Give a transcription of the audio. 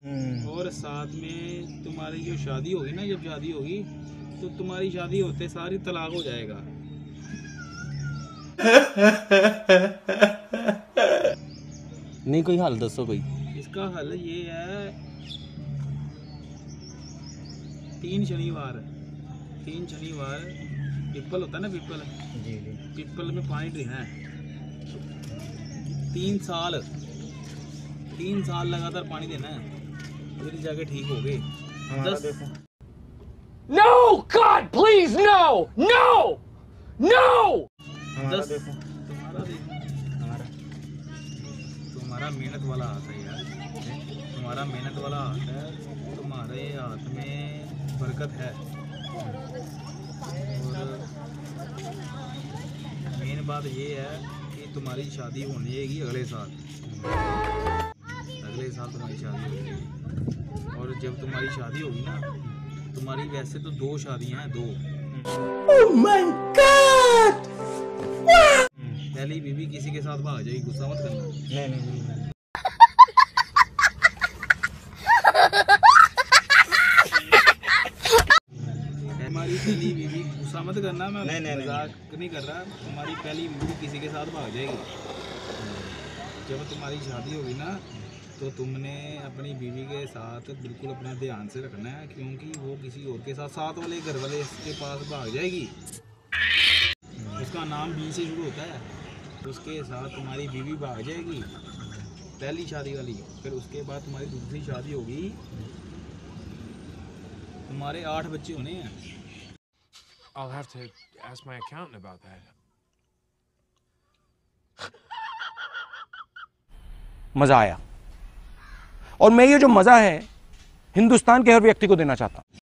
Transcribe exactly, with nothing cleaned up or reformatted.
और साथ में तुम्हारी जो शादी होगी ना, जब शादी होगी तो तुम्हारी शादी होते सारी तलाक हो जाएगा। नहीं कोई हल दसो कोई। इसका हल ये है, तीन शनिवार तीन शनिवार पीपल होता है ना, पीपल जी जी पीपल में पानी देना है। तीन साल तीन साल लगातार पानी देना है, फिर जाके ठीक हो गए। दस No, God, please, no, no, no. दस तुम्हारा देखो, हमारा तुम्हारा मेहनत वाला हाथ है यार, तुम्हारा मेहनत वाला हाथ है, तुम्हारे हाथ में बरकत है। और मेन बात ये है कि तुम्हारी शादी होनी है अगले साल, अगले साल तुम्हारी शादी होगी। और जब तुम्हारी शादी होगी ना, तुम्हारी वैसे तो दो शादियां हैं, दो। Oh my God! पहली बीवी किसी के साथ भाग जाएगी, गुस्सा मत करना। नहीं नहीं नहीं हमारी पहली बीवी, गुस्सा मत करना, मैं नहीं, नहीं, मजाक नहीं कर रहा। तुम्हारी पहली बीवी किसी के साथ भाग जाएगी। जब तुम्हारी शादी होगी ना, तो तुमने अपनी बीवी के साथ बिल्कुल अपना ध्यान से रखना है, क्योंकि वो किसी और के साथ, साथ वाले घर वाले के पास भाग जाएगी। उसका नाम बी से शुरू होता है। उसके साथ तुम्हारी बीवी भाग जाएगी, पहली शादी वाली। फिर उसके बाद तुम्हारी दूसरी शादी होगी, तुम्हारे आठ बच्चे होने हैं। I'll have to ask my accountant about that. मजा आया, और मैं ये जो मजा है हिंदुस्तान के हर व्यक्ति को देना चाहता हूं।